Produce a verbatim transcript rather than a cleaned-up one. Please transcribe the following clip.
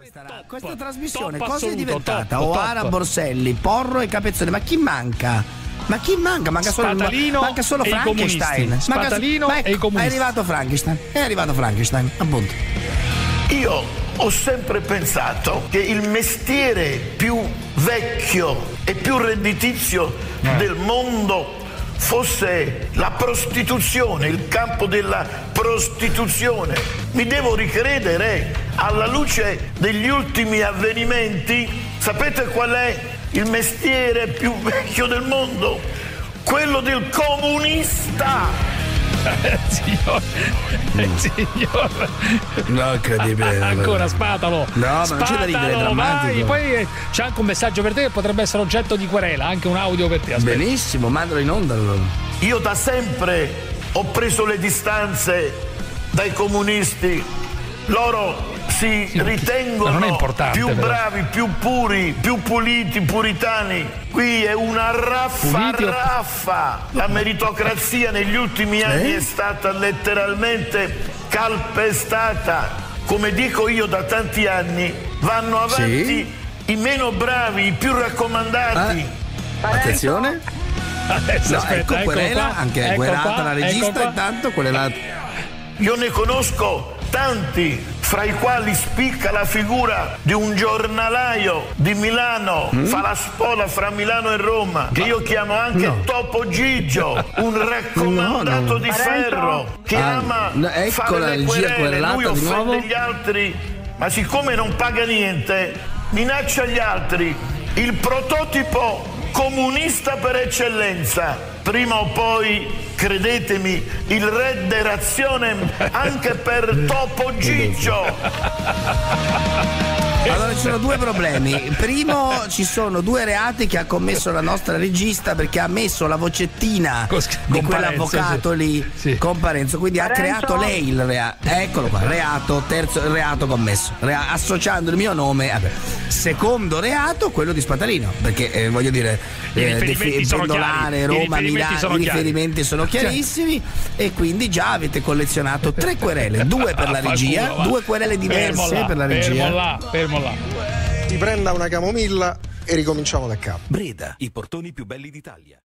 Questa, questa trasmissione top cosa è assoluto, diventata? top, Oara, top. Borselli, Porro e Capezzone. Ma chi manca? Ma chi manca? Manca solo, Spatalino manca solo e i Frankenstein. comunisti. Manca- Spatalino ma ecco, e i comunisti. È arrivato Frankenstein. È arrivato Frankenstein, appunto. Io ho sempre pensato che il mestiere più vecchio e più redditizio Eh. del mondo fosse la prostituzione, il campo della prostituzione. Mi devo ricredere alla luce degli ultimi avvenimenti. Sapete qual è il mestiere più vecchio del mondo? Quello del comunista. Signor, signor. No, incredibile. Ancora Spatalo. No, ma non c'è da ridere, è Spatalo, drammatico. vai. Poi c'è anche un messaggio per te che potrebbe essere oggetto di querela, anche un audio per te. Aspetta. Benissimo, mandalo in onda allora. Io da sempre ho preso le distanze dai comunisti. Loro si ma non è ritengono importante, più però. bravi, più puri, più puliti, puritani. Qui è una raffa Puliti o- raffa. La meritocrazia negli ultimi anni Eh? è stata letteralmente calpestata. Come dico io da tanti anni, vanno avanti Sì. i meno bravi, i più raccomandati. Attenzione. Adesso No, aspetta, ecco, ecco querela, qua, anche ecco querelata qua, la ecco regista, qua. intanto querelata. Io ne conosco tanti, fra i quali spicca la figura di un giornalaio di Milano, fa la spola fra Milano e Roma, che io chiamo anche No. Topo Gigio, un raccomandato No, no. di ferro, che Ah, ama no, ecco fare la le regia querele. querelata Lui di offende nuovo. gli altri, ma siccome non paga niente, minaccia gli altri. Il prototipo comunista per eccellenza. Prima o poi, credetemi, il re derazione anche per Topo Gigio. Allora ci sono due problemi. Primo, ci sono due reati che ha commesso la nostra regista perché ha messo la vocettina Con- di con quell'avvocato Parenzo, sì. lì Sì. con Parenzo, quindi ha creato lei il reato. Eccolo qua, reato, terzo reato commesso, Rea- associando il mio nome. a- Secondo reato, quello di Spatalino, perché eh, voglio dire, I riferimenti defi- sono pendolare, chiari. I Roma, riferimenti Milano, sono i chiari. riferimenti sono chiarissimi e quindi già avete collezionato tre querele, due per la regia, Vaffanculo, va. due querele diverse Fermo là, per la regia. Fermo là, fermo là. Ti prenda una camomilla e ricominciamo da capo. Breda, i portoni più belli d'Italia.